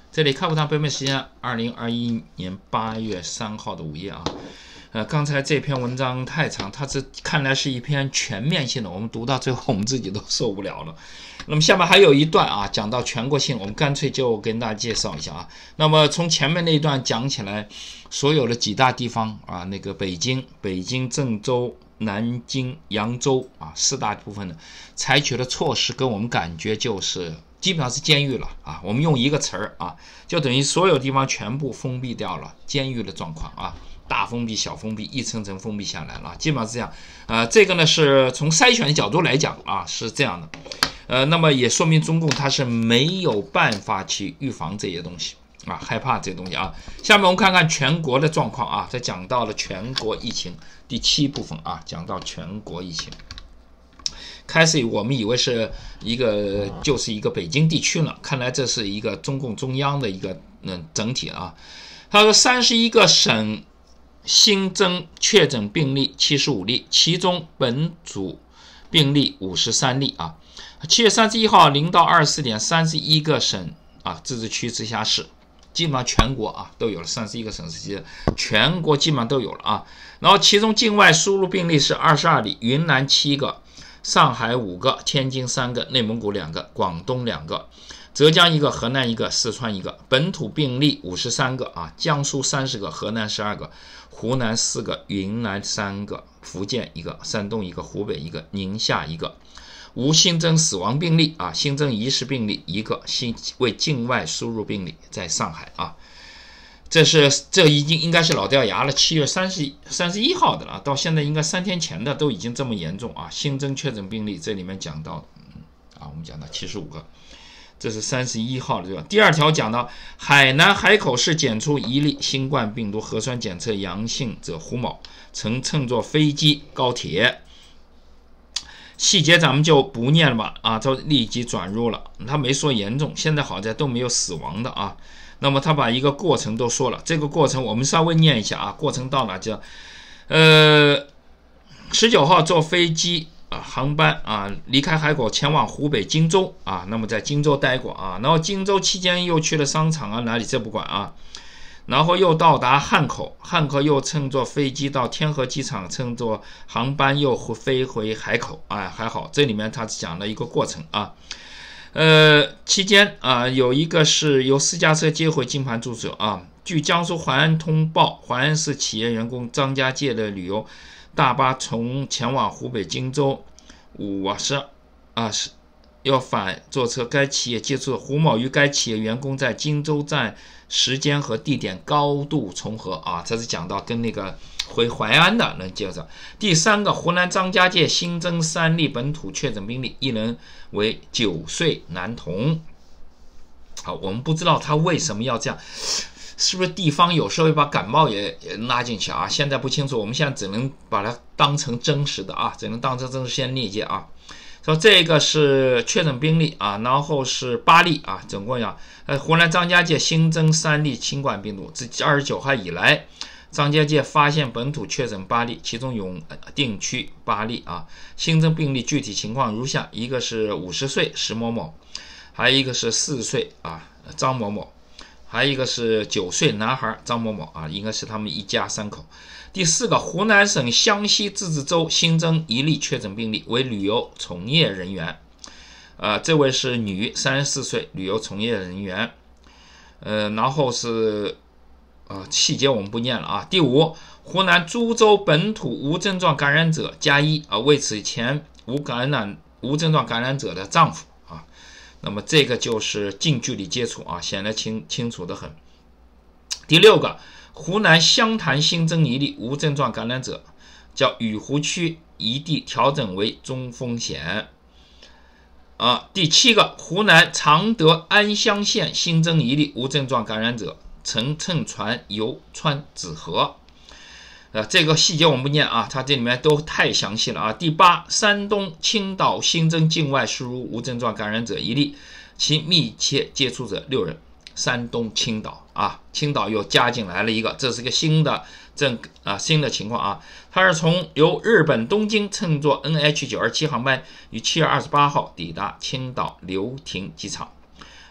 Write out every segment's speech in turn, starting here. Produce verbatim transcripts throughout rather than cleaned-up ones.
这里开普堂北美时间二零二一年八月三号的午夜啊。呃，刚才这篇文章太长，它是看来是一篇全面性的，我们读到最后我们自己都受不了了。那么下面还有一段啊，讲到全国性，我们干脆就跟大家介绍一下啊。那么从前面那一段讲起来，所有的几大地方啊，那个北京、北京、郑州、南京、扬州啊，四大部分的采取的措施，跟我们感觉就是基本上是监狱了啊。我们用一个词儿啊，就等于所有地方全部封闭掉了，监狱的状况啊。大封闭、小封闭，一层层封闭下来了，基本上是这样。呃，这个呢是从筛选的角度来讲啊，是这样的。呃，那么也说明中共它是没有办法去预防这些东西啊，害怕这些东西啊。下面我们看看全国的状况啊，这讲到了全国疫情第七部分啊，讲到全国疫情。开始我们以为是一个就是一个北京地区了，看来这是一个中共中央的一个嗯整体啊。他说三十一个省新增确诊病例七十五例，其中本土病例五十三例啊。七月三十一号零到二十四点，三十一个省啊、自治区、直辖市，基本上全国啊都有了，三十一个省市，全国基本上都有了啊。然后其中境外输入病例是二十二例，云南七个，上海五个，天津三个，内蒙古两个，广东两个。浙江一个，河南一个，四川一个。本土病例五十三个啊，江苏三十个，河南十二个，湖南四个，云南三个，福建一个，山东一个，湖北一个，宁夏一个。无新增死亡病例啊，新增疑似病例一个，新为境外输入病例在上海啊。这是这已经应该是老掉牙了，七月三十三十一号的了，到现在应该三天前的都已经这么严重啊。新增确诊病例这里面讲到，嗯啊，我们讲到七十五个。这是三十一号的，对吧？第二条讲到海南海口市检出一例新冠病毒核酸检测阳性者胡某，曾乘坐飞机、高铁。细节咱们就不念了吧，啊，就立即转入了。他没说严重，现在好在都没有死亡的啊。那么他把一个过程都说了，这个过程我们稍微念一下啊。过程到哪就，呃，十九号坐飞机。啊，航班啊，离开海口前往湖北荆州啊，那么在荆州待过啊，然后荆州期间又去了商场啊，哪里这不管啊，然后又到达汉口，汉口又乘坐飞机到天河机场，乘坐航班又飞回海口，哎，还好，这里面他讲了一个过程啊，呃，期间啊，有一个是由私家车接回金盘住所啊，据江苏淮安通报，淮安市企业员工张家界的旅游大巴从前往湖北荆州五十啊是要返坐车，该企业接触的胡某与该企业员工在荆州站时间和地点高度重合啊，这是讲到跟那个回淮安的能接着。第三个，湖南张家界新增三例本土确诊病例，一人为九岁男童。好，我们不知道他为什么要这样。是不是地方有时候会把感冒也拉进去啊？现在不清楚，我们现在只能把它当成真实的啊，只能当成真实先例解啊。说这个是确诊病例啊，然后是八例啊，总共呀，呃，湖南张家界新增三例新冠病毒，自二十九号以来，张家界发现本土确诊八例，其中永定区八例啊。新增病例具体情况如下：一个是五十岁石某某，还有一个是四十岁啊张某某。还有一个是九岁男孩张某某啊，应该是他们一家三口。第四个，湖南省湘西自治州新增一例确诊病例，为旅游从业人员。呃，这位是女，三十四岁，旅游从业人员。呃，然后是呃细节我们不念了啊。第五，湖南株洲本土无症状感染者加一啊，为此前无感染无症状感染者的丈夫。那么这个就是近距离接触啊，显得清清楚的很。第六个，湖南湘潭新增一例无症状感染者，叫雨湖区一地调整为中风险。啊，第七个，湖南常德安乡县新增一例无症状感染者，曾乘船游川紫河。呃，这个细节我们不念啊，它这里面都太详细了啊。第八，山东青岛新增境外输入无症状感染者一例，其密切接触者六人。山东青岛啊，青岛又加进来了一个，这是个新的正啊新的情况啊。它是从由日本东京乘坐 N H 九二七 航班于七月二十八号抵达青岛流亭机场。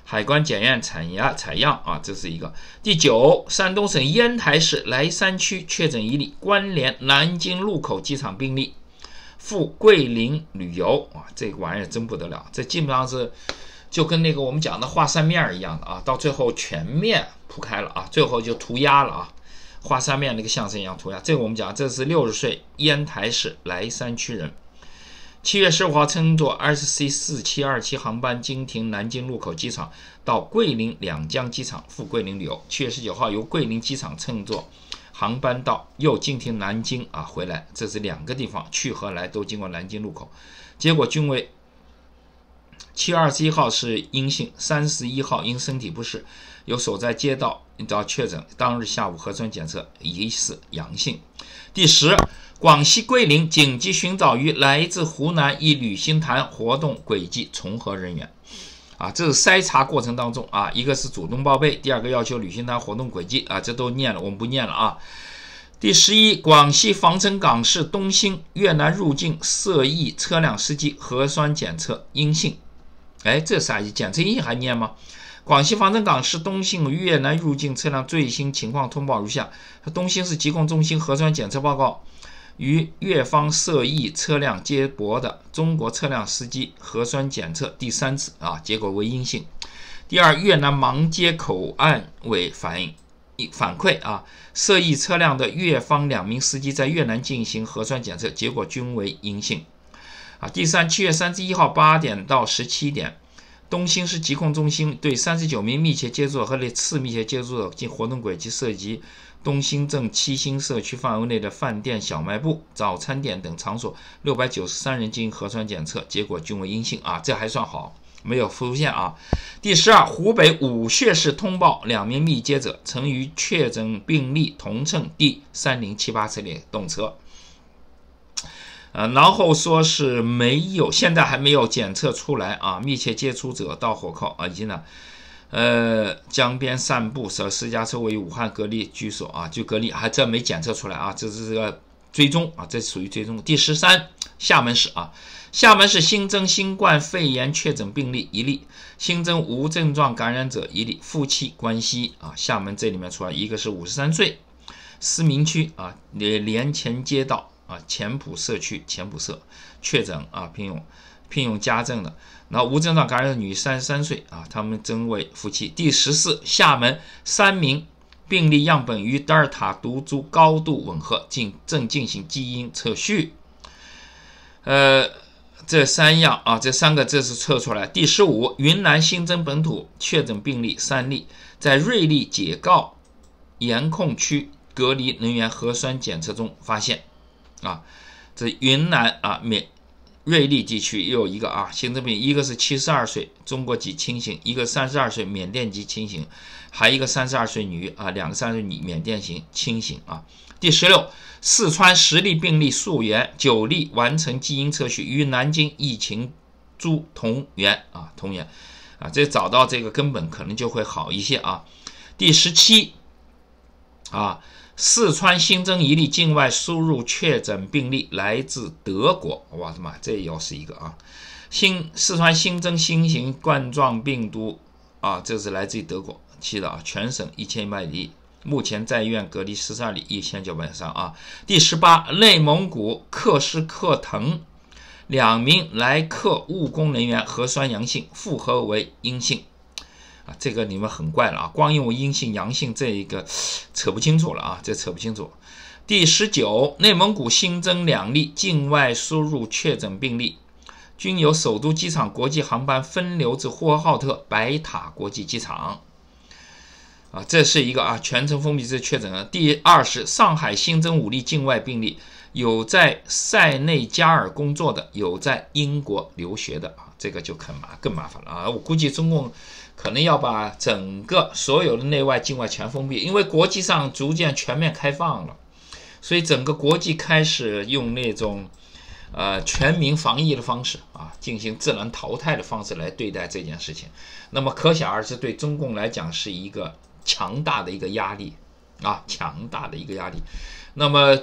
海关检验采样采样啊，这是一个。第九，山东省烟台市莱山区确诊一例关联南京禄口机场病例，赴桂林旅游啊，这个玩意儿真不得了，这基本上是就跟那个我们讲的画扇面一样的啊，到最后全面铺开了啊，最后就涂鸦了啊，画扇面那个相声一样涂鸦。这个我们讲，这是六十岁烟台市莱山区人。七月十五号乘坐 二十 C 四七二七 航班经停南京禄口机场到桂林两江机场赴桂林旅游。七月十九号由桂林机场乘坐航班到又经停南京啊回来，这是两个地方去和来都经过南京禄口，结果均为七月二十一号是阴性，三十一号因身体不适由所在街道遭确诊，当日下午核酸检测疑似阳性。第十，广西桂林紧急寻找与来自湖南一旅行团活动轨迹重合人员。啊，这是筛查过程当中啊，一个是主动报备，第二个要求旅行团活动轨迹啊，这都念了，我们不念了啊。第十一，广西防城港市东兴越南入境涉疫车辆司机核酸检测阴性。哎，这啥意思？检测阴性还念吗？广西防城港市东兴越南入境车辆最新情况通报如下：东兴市疾控中心核酸检测报告，与越方涉疫车辆接驳的中国车辆司机核酸检测第三次啊，结果为阴性。第二，越南芒街口岸委反映反馈啊，涉疫车辆的越方两名司机在越南进行核酸检测，结果均为阴性。啊，第三，七月三十一号八点到十七点。东兴市疾控中心对三十九名密切接触者和类次密切接触者经活动轨迹涉及东兴镇七星社区范围内的饭店、小卖部、早餐店等场所六百九十三人进行核酸检测，结果均为阴性啊，这还算好，没有出现啊。第十二，湖北武穴市通报两名密接者曾与确诊病例同乘第三零七八次列动车。呃，然后说是没有，现在还没有检测出来啊，密切接触者到火口啊，以及呢，呃，江边散步十私家车位于武汉隔离居所啊，就隔离，还这没检测出来啊，这是这个追踪啊，这属于追踪。第十三，厦门市啊，厦门市新增新冠肺炎确诊病例一例，新增无症状感染者一例，夫妻关系啊，厦门这里面出来一个是五十三岁，思明区啊，连前街道。啊，前埔社区前埔社确诊啊，聘用聘用家政的，然后无症状感染的女三十三岁啊，他们真为夫妻。第十四，厦门三名病例样本与德尔塔毒株高度吻合，进正进行基因测序。呃，这三样啊，这三个这是测出来。第十五，云南新增本土确诊病例三例，在瑞丽解告严控区隔离人员核酸检测中发现。啊，这云南啊缅瑞丽地区又有一个啊新增病，一个是七十二岁中国籍轻型，一个三十二岁缅甸籍轻型，还一个三十二岁女啊，两个三十岁女缅甸型轻型啊。第十六，四川十例病例溯源，九例完成基因测序，与南京疫情株同源啊同源啊，这找到这个根本可能就会好一些啊。第十七啊。四川新增一例境外输入确诊病例，来自德国。我的妈，这又是一个啊！新四川新增新型冠状病毒啊，这是来自于德国。七的啊，全省一千一百例，目前在医院隔离十三例，一千九百三啊。第十八，内蒙古克什克腾两名来客务工人员核酸阳性，复核为阴性。啊，这个你们很怪了啊！光因为阴性、阳性这一个扯不清楚了啊，这扯不清楚。第十九，内蒙古新增两例境外输入确诊病例，均由首都机场国际航班分流至呼和浩特白塔国际机场。啊，这是一个啊全程封闭式确诊的。第二十，上海新增五例境外病例，有在塞内加尔工作的，有在英国留学的啊，这个就更麻更麻烦了啊！我估计中共可能要把整个所有的内外境外全封闭，因为国际上逐渐全面开放了，所以整个国际开始用那种呃全民防疫的方式啊，进行自然淘汰的方式来对待这件事情。那么可想而知，对中共来讲是一个强大的一个压力啊，强大的一个压力。那么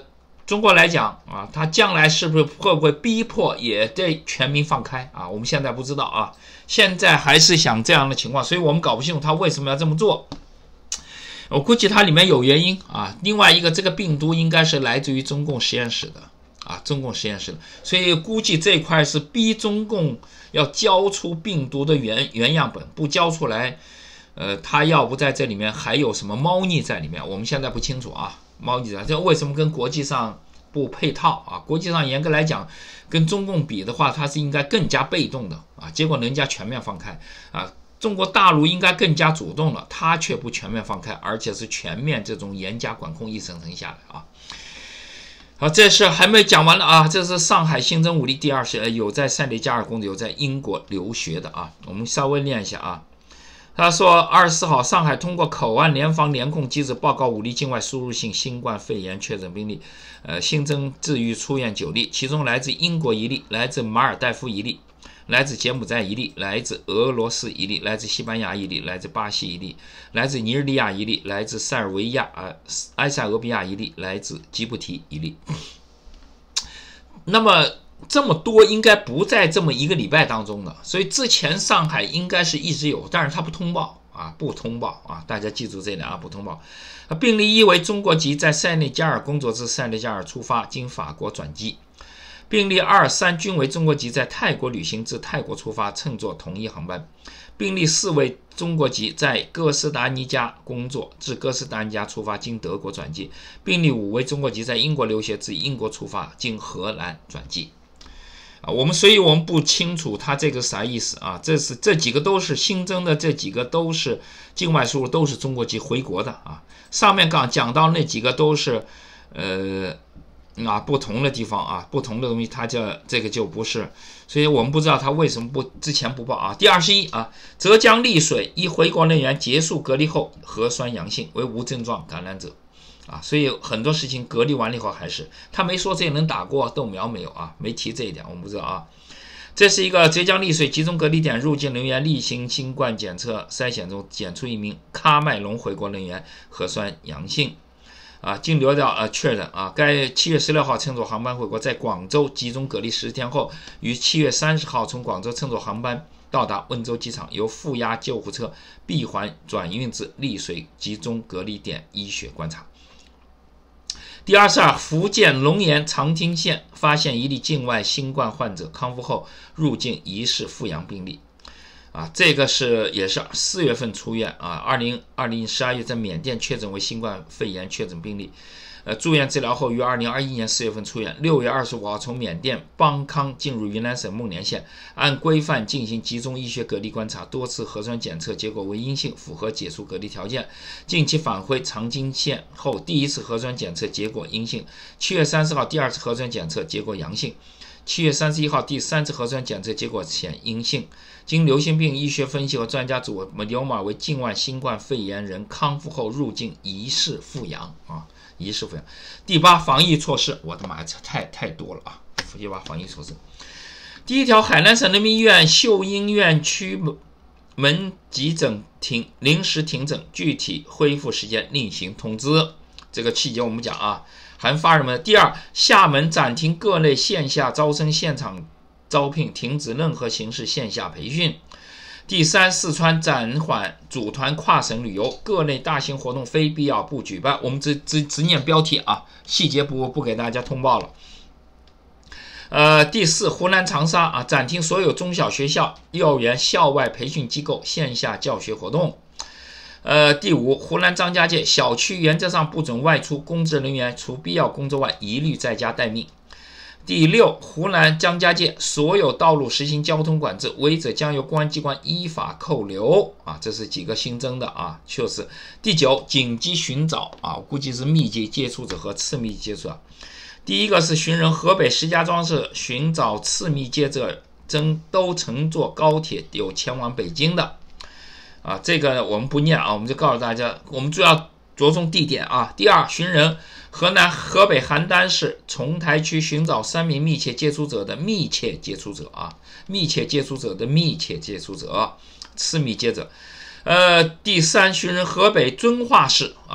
中国来讲啊，它将来是不是会不会逼迫也对全民放开啊？我们现在不知道啊，现在还是想这样的情况，所以我们搞不清楚他为什么要这么做。我估计它里面有原因啊。另外一个，这个病毒应该是来自于中共实验室的啊，中共实验室的，所以估计这块是逼中共要交出病毒的原原样本，不交出来，呃，他要不在这里面还有什么猫腻在里面，我们现在不清楚啊。猫腻在这为什么跟国际上不配套啊？国际上严格来讲，跟中共比的话，它是应该更加被动的啊，结果人家全面放开啊。中国大陆应该更加主动了，他却不全面放开，而且是全面这种严加管控一层层下来啊。好，这是还没讲完了啊，这是上海新增五例，第二是有在塞内加尔工作，有在英国留学的啊。我们稍微念一下啊。他说，二十四号，上海通过口岸联防联控机制报告五例境外输入性新冠肺炎确诊病例，呃，新增治愈出院九例，其中来自英国一例，来自马尔代夫一例，来自柬埔寨一例，来自俄罗斯一例，来自西班牙一例，来自巴西一例，来自尼日利亚一例，来自塞尔维亚、呃、埃塞俄比亚一例，来自吉布提一例。那么这么多应该不在这么一个礼拜当中的，所以之前上海应该是一直有，但是它不通报啊，不通报啊，大家记住这点啊，不通报。病例一为中国籍，在塞内加尔工作自塞内加尔出发，经法国转机。病例二、三均为中国籍，在泰国旅行自泰国出发，乘坐同一航班。病例四为中国籍，在哥斯达黎加工作，自哥斯达黎加出发，经德国转机。病例五为中国籍，在英国留学，自英国出发，经荷兰转机。啊，我们所以我们不清楚他这个啥意思啊？这是这几个都是新增的，这几个都是境外输入，都是中国籍回国的啊。上面刚讲到那几个都是呃啊不同的地方啊，不同的东西，它叫这个就不是，所以我们不知道他为什么不之前不报啊。第二十一啊，浙江丽水一回国人员结束隔离后核酸阳性，为无症状感染者。啊，所以很多事情隔离完了以后还是他没说这能打过豆苗没有啊，没提这一点，我们不知道啊。这是一个浙江丽水集中隔离点入境人员例行新冠检测筛选中检出一名喀麦隆回国人员核酸阳性，啊，经流调呃确认啊，该七月十六号乘坐航班回国，在广州集中隔离十天后，于七月三十号从广州乘坐航班到达温州机场，由负压救护车闭环转运至丽水集中隔离点医学观察。第二十二，福建龙岩长汀县发现一例境外新冠患者康复后入境疑似复阳病例，啊，这个是也是四月份出院啊，二零二零十二月在缅甸确诊为新冠肺炎确诊病例，呃，住院治疗后于二零二一年四月份出院，六月二十五号从缅甸邦康进入云南省孟连县，按规范进行集中医学隔离观察，多次核酸检测结果为阴性，符合解除隔离条件。近期返回长汀县后，第一次核酸检测结果阴性，七月三十号第二次核酸检测结果阳性，七月三十一号第三次核酸检测结果显阴性。经流行病医学分析和专家组刘码为境外新冠肺炎人康复后入境疑似复阳啊。疑似复阳。第八，防疫措施，我的妈呀，太太多了啊！第八，防疫措施。第一条，海南省人民医院秀英院区门急诊停临时停诊，具体恢复时间另行通知。这个细节我们讲啊，还发什么？第二，厦门暂停各类线下招生现场招聘，停止任何形式线下培训。第三，四川暂缓组团跨省旅游，各类大型活动非必要不举办。我们只只只念标题啊，细节不不给大家通报了。呃，第四，湖南长沙啊，暂停所有中小学校、幼儿园校外培训机构线下教学活动。呃，第五，湖南张家界小区原则上不准外出，公职人员除必要工作外，一律在家待命。第六，湖南张家界所有道路实行交通管制，违者将由公安机关依法扣留啊，这是几个新增的啊，确实。第九，紧急寻找啊，我估计是密切接触者和次密接触者。第一个是寻人，河北石家庄市寻找次密接触者，真都乘坐高铁有前往北京的啊，这个我们不念啊，我们就告诉大家，我们主要着重地点啊。第二，寻人。河南、河北邯郸市丛台区寻找三名密切接触者的密切接触者啊，密切接触者的密切接触者，次密接者。呃，第三，寻人河北遵化市啊，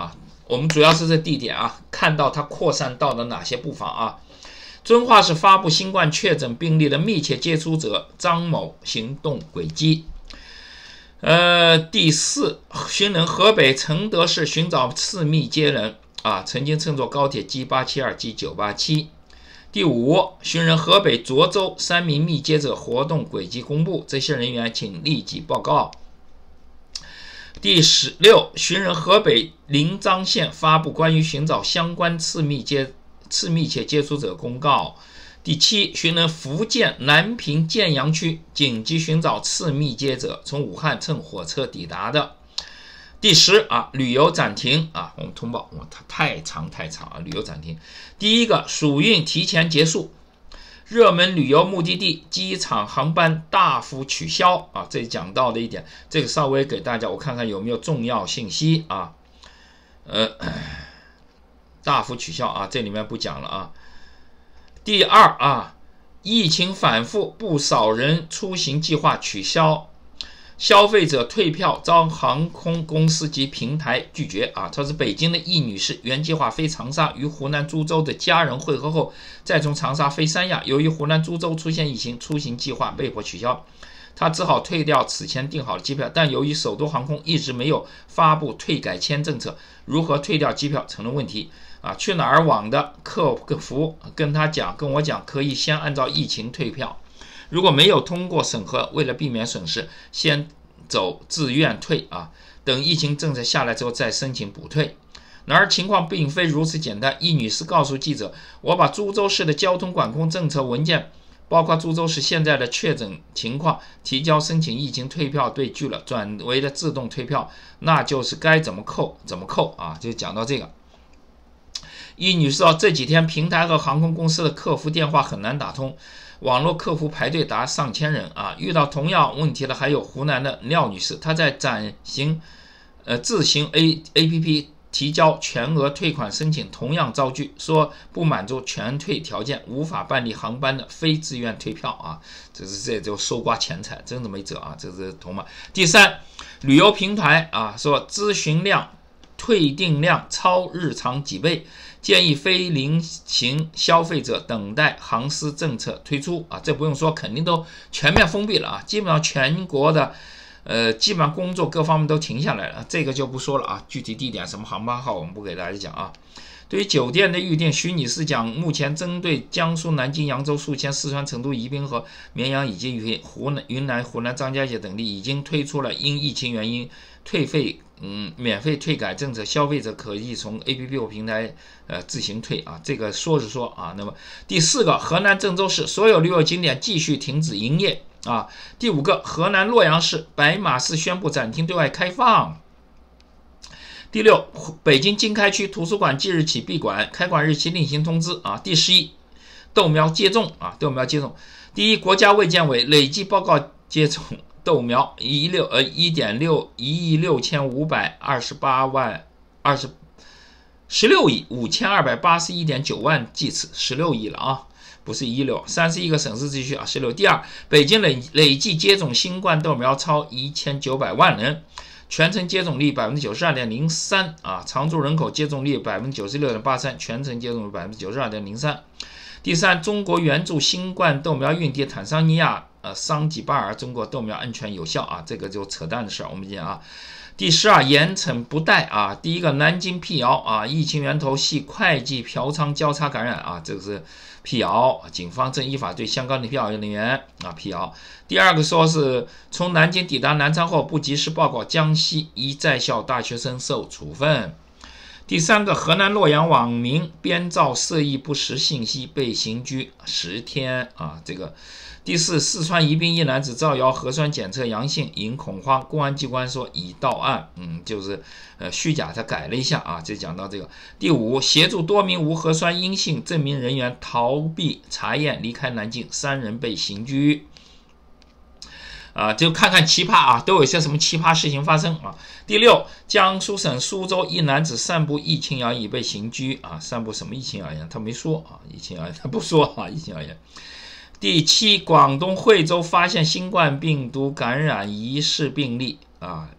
我们主要是这地点啊，看到它扩散到了哪些部分啊？遵化市发布新冠确诊病例的密切接触者张某行动轨迹。呃，第四，寻人河北承德市寻找次密接人啊，曾经乘坐高铁 G 八七二 G 九八七。第五，寻人河北涿州三名密接者活动轨迹公布，这些人员请立即报告。第十六，寻人河北临漳县发布关于寻找相关次密接次密切接触者公告。第七，寻人福建南平建阳区紧急寻找次密接者，从武汉乘火车抵达的。第十啊，旅游暂停啊，我们通报，哇，它太长太长啊，旅游暂停。第一个，暑运提前结束，热门旅游目的地机场航班大幅取消啊，这里讲到的一点，这个稍微给大家我看看有没有重要信息啊，呃，大幅取消啊，这里面不讲了啊。第二啊，疫情反复，不少人出行计划取消，消费者退票遭航空公司及平台拒绝啊。她是北京的易女士，原计划飞长沙，与湖南株洲的家人会合后，再从长沙飞三亚，由于湖南株洲出现疫情，出行计划被迫取消，她只好退掉此前订好的机票，但由于首都航空一直没有发布退改签政策，如何退掉机票成了问题。啊，去哪儿网的客服跟他讲，跟我讲，可以先按照疫情退票，如果没有通过审核，为了避免损失，先走自愿退啊，等疫情政策下来之后再申请补退。然而情况并非如此简单，易女士告诉记者，我把株洲市的交通管控政策文件，包括株洲市现在的确诊情况，提交申请疫情退票被拒了，转为了自动退票，那就是该怎么扣怎么扣啊，就讲到这个。易女士说，这几天平台和航空公司的客服电话很难打通，网络客服排队达上千人啊。遇到同样问题的还有湖南的廖女士，她在展行呃自行 A APP 提交全额退款申请，同样遭拒，说不满足全退条件，无法办理航班的非自愿退票啊。这是这就收刮钱财，真的没辙啊，这是同嘛。第三，旅游平台啊说咨询量、退订量超日常几倍。建议非零行消费者等待航司政策推出啊，这不用说，肯定都全面封闭了啊，基本上全国的呃基本上工作各方面都停下来了，这个就不说了啊，具体地点什么航班号我们不给大家讲啊。对于酒店的预订，徐女士讲，目前针对江苏南京、扬州、宿迁、四川成都、宜宾和绵阳以及湖南、云南、湖南张家界等地已经推出了因疫情原因退费嗯，免费退改政策，消费者可以从 A P P 或平台呃自行退啊。这个说是说啊，那么第四个，河南郑州市所有旅游景点继续停止营业啊。第五个，河南洛阳市、白马市宣布暂停对外开放。第六，北京经开区图书馆即日起闭馆，开馆日期另行通知啊。第十一，豆苗接种啊，豆苗接种。第一，国家卫健委累计报告接种豆苗一六呃一点六一亿六千五百二十八万二十十六亿五千二百八十一点九万剂次，十六亿了啊，不是一六，三十一个省市地区啊，十六。第二，北京累累计接种新冠豆苗超一千九百万人，全程接种率百分之九十二点零三啊，常住人口接种率百分之九十六点八三，全程接种率百分之九十二点零三。第三，中国援助新冠豆苗运抵坦桑尼亚。呃，桑吉巴尔，中国豆苗安全有效啊，这个就扯淡的事儿，我们讲啊。第十二，严惩不贷啊。第一个，南京辟谣啊，疫情源头系会计嫖娼交叉感染啊，这个是辟谣，警方正依法对相关的辟谣人员啊辟谣。第二个说是从南京抵达南昌后不及时报告，江西一在校大学生受处分。第三个，河南洛阳网民编造涉疫不实信息被刑拘十天啊，这个。第四，四川宜宾一男子造谣核酸检测阳性，引恐慌，公安机关说已到案，嗯，就是呃虚假，他改了一下啊，就讲到这个。第五，协助多名无核酸阴性证明人员逃避查验离开南京，三人被刑拘。啊，就看看奇葩啊，都有些什么奇葩事情发生啊。第六，江苏省苏州一男子散布疫情谣言被刑拘啊，散布什么疫情谣言？他没说啊，疫情谣言他不说啊，疫情谣言。第七，广东惠州发现新冠病毒感染疑似病例啊，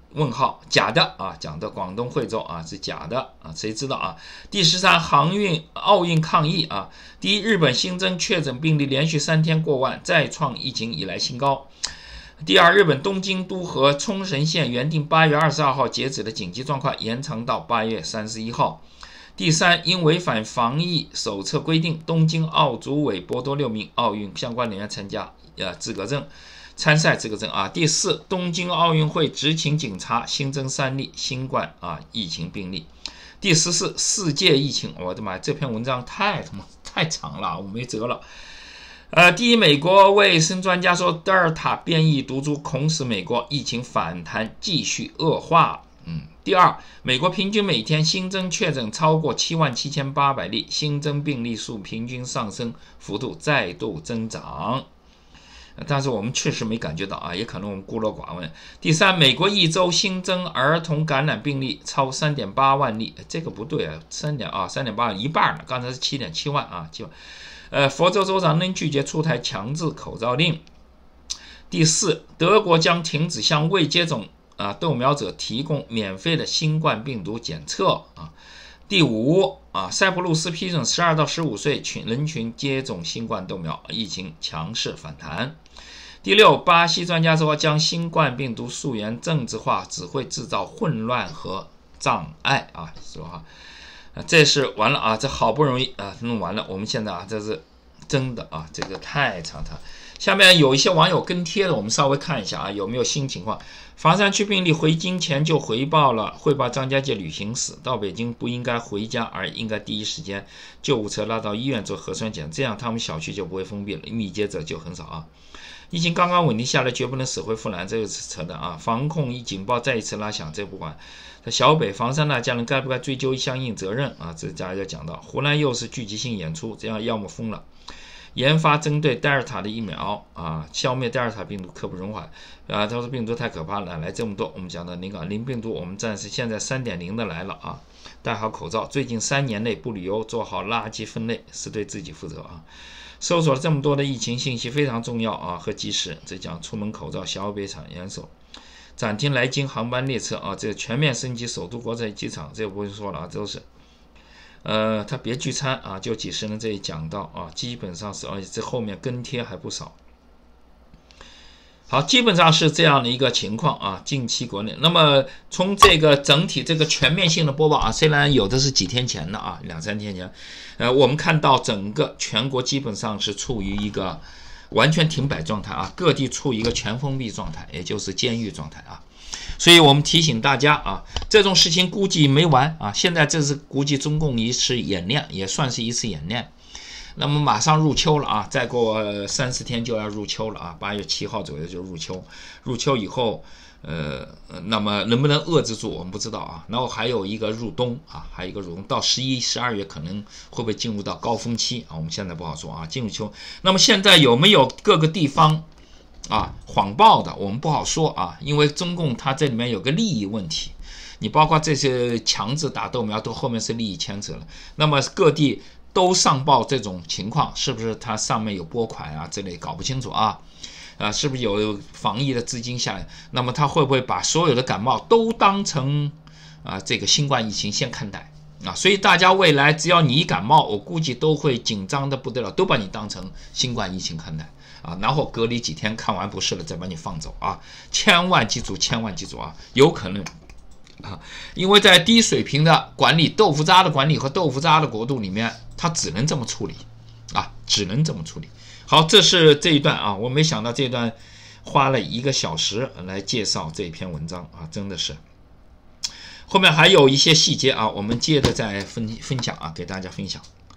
问号，假的啊，讲的广东惠州啊是假的啊，谁知道啊？第十三，航运奥运抗疫啊。第一，日本新增确诊病例连续三天过万，再创疫情以来新高。第二，日本东京都和冲绳县原定八月二十二号截止的紧急状况延长到八月三十一号。第三，因违反防疫手册规定，东京奥组委剥夺六名奥运相关人员参加呃资格证。参赛资格证啊。第四，东京奥运会执勤警察新增三例新冠啊疫情病例。第十四，世界疫情，我的妈，这篇文章太他妈太长了，我没辙了。呃，第一，美国卫生专家说，德尔塔变异毒株恐使美国疫情反弹继续恶化。嗯。第二，美国平均每天新增确诊超过七万七千八百例，新增病例数平均上升幅度再度增长。但是我们确实没感觉到啊，也可能我们孤陋寡闻。第三，美国一周新增儿童感染病例超 三点八万例，这个不对啊，三点啊 ，三点八 一半呢，刚才是 七点七万啊，七万。呃，佛州州长仍拒绝出台强制口罩令。第四，德国将停止向未接种啊豆苗者提供免费的新冠病毒检测啊。第五啊，塞浦路斯批准十二到十五岁群人群接种新冠豆苗，疫情强势反弹。第六，巴西专家说，将新冠病毒溯源政治化只会制造混乱和障碍啊，是吧？这是完了啊，这好不容易啊弄完了，我们现在啊，这是真的啊，这个太长了。下面有一些网友跟贴的，我们稍微看一下啊，有没有新情况？房山区病例回京前就回报了，汇报张家界旅行史，到北京不应该回家，而应该第一时间救护车拉到医院做核酸检，这样他们小区就不会封闭了，密接者就很少啊。疫情刚刚稳定下来，绝不能死灰复燃，这个是扯淡啊！防控一警报再一次拉响，这不管。在小北房山那家人该不该追究相应责任啊？这大家讲到，湖南又是聚集性演出，这样要么封了。研发针对德尔塔的疫苗啊，消灭德尔塔病毒刻不容缓啊！他说病毒太可怕了，来这么多。我们讲的那个零病毒，我们暂时现在 三点零 的来了啊！戴好口罩，最近三年内不旅游，做好垃圾分类，是对自己负责啊！搜索了这么多的疫情信息非常重要啊和及时，这讲出门口罩，小北厂严守。暂停来京航班列车啊，这全面升级首都国际机场，这个不用说了啊，都是。呃，他别聚餐啊，就几十人这里讲到啊，基本上是，而且这后面跟贴还不少。好，基本上是这样的一个情况啊，近期国内。那么从这个整体这个全面性的播报啊，虽然有的是几天前的啊，两三天前，呃，我们看到整个全国基本上是处于一个完全停摆状态啊，各地处于一个全封闭状态，也就是监狱状态啊。所以我们提醒大家啊，这种事情估计没完啊！现在这是估计中共一次演练，也算是一次演练。那么马上入秋了啊，再过三十天就要入秋了啊，八月七号左右就入秋。入秋以后，呃，那么能不能遏制住，我们不知道啊。然后还有一个入冬啊，还有一个入冬，到十一、十二月可能会不会进入到高峰期啊？我们现在不好说啊。进入秋，那么现在有没有各个地方？啊，谎报的我们不好说啊，因为中共它这里面有个利益问题，你包括这些强制打豆苗都后面是利益牵扯了。那么各地都上报这种情况，是不是它上面有拨款啊之类，搞不清楚啊？啊，是不是有防疫的资金下来？那么他会不会把所有的感冒都当成啊这个新冠疫情先看待啊？所以大家未来只要你一感冒，我估计都会紧张的不得了，都把你当成新冠疫情看待。啊，然后隔离几天，看完不是了再把你放走啊！千万记住，千万记住啊！有可能啊，因为在低水平的管理、豆腐渣的管理和豆腐渣的国度里面，它只能这么处理啊，只能这么处理。好，这是这一段啊，我没想到这一段花了一个小时来介绍这篇文章啊，真的是。后面还有一些细节啊，我们接着再分分享啊，给大家分享。